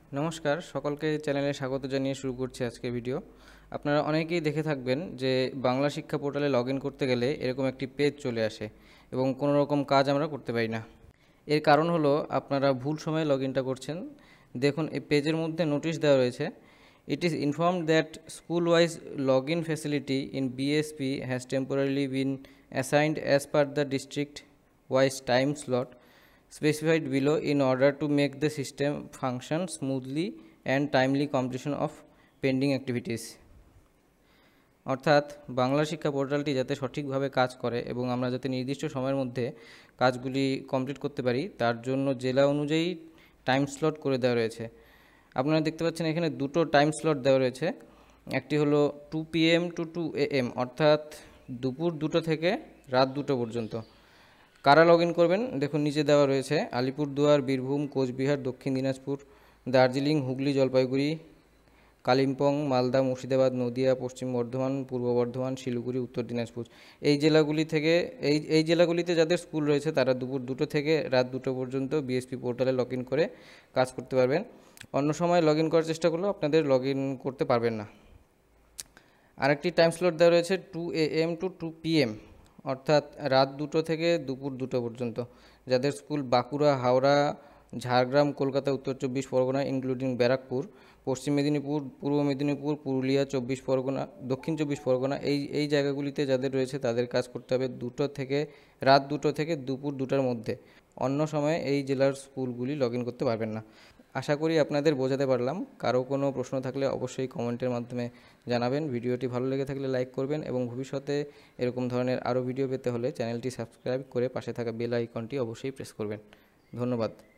নমস্কার, সকলকে চ্যানেলে স্বাগত জানিয়ে শুরু করছি আজকের ভিডিও। আপনারা অনেকেই দেখে থাকবেন যে বাংলা শিক্ষা পোর্টালে লগ ইন করতে গেলে এরকম একটি পেজ চলে আসে এবং কোনো রকম কাজ আমরা করতে পারি না। এর কারণ হলো আপনারা ভুল সময়ে লগ ইনটা করছেন। দেখুন, এই পেজের মধ্যে নোটিশ দেওয়া রয়েছে, it is informed that school wise log in facility in BSP has temporarily been assigned as per the district wise time slot specified below in order to make the system function smoothly and timely completion of pending activities। অর্থাৎ বাংলা শিক্ষা পোর্টালটি যাতে সঠিকভাবে কাজ করে এবং আমরা যাতে নির্দিষ্ট সময়ের মধ্যে কাজগুলি কমপ্লিট করতে পারি তার জন্য জেলা অনুযায়ী টাইম স্লট করে দেওয়া রয়েছে। আপনারা দেখতে পাচ্ছেন এখানে দুটো টাইম স্লট দেওয়া রয়েছে। একটি হলো 2 PM টু 2 AM, অর্থাৎ দুপুর 2টো থেকে রাত 2টো পর্যন্ত। কারা লগ ইন করবেন দেখুন, নিচে দেওয়া রয়েছে আলিপুরদুয়ার, বীরভূম, কোচবিহার, দক্ষিণ দিনাজপুর, দার্জিলিং, হুগলি, জলপাইগুড়ি, কালিম্পং, মালদা, মুর্শিদাবাদ, নদিয়া, পশ্চিম বর্ধমান, পূর্ব বর্ধমান, শিলিগুড়ি, উত্তর দিনাজপুর। এই জেলাগুলি থেকে এই জেলাগুলিতে যাদের স্কুল রয়েছে তারা দুপুর 2টো থেকে রাত 2টো পর্যন্ত বিএসপি পোর্টালে লগ ইন করে কাজ করতে পারবেন। অন্য সময় লগ ইন করার চেষ্টা করলেও আপনাদের লগ ইন করতে পারবেন না। আরেকটি টাইম স্লট দেওয়া রয়েছে 2 AM টু 2 PM, অর্থাৎ রাত 2টো থেকে দুপুর 2টো পর্যন্ত। যাদের স্কুল বাঁকুড়া, হাওড়া, ঝাড়গ্রাম, কলকাতা, উত্তর 24 পরগনা ইনক্লুডিং ব্যারাকপুর, পশ্চিম মেদিনীপুর, পূর্ব মেদিনীপুর, পুরুলিয়া, 24 পরগনা, দক্ষিণ 24 পরগনা, এই জায়গাগুলিতে যাদের রয়েছে তাদের কাজ করতে হবে রাত 2টো থেকে দুপুর 2টার মধ্যে। অন্য সময়ে এই জেলার স্কুলগুলি লগ ইন করতে পারবেন না। আশা করি আপনাদের বোঝাতে পারলাম। কারো কোনো প্রশ্ন থাকলে অবশ্যই কমেন্টের মাধ্যমে জানাবেন। ভিডিওটি ভালো লেগে থাকলে লাইক করবেন এবং ভবিষ্যতে এরকম ধরনের আরও ভিডিও পেতে হলে চ্যানেলটি সাবস্ক্রাইব করে পাশে থাকা বেল আইকনটি অবশ্যই প্রেস করবেন। ধন্যবাদ।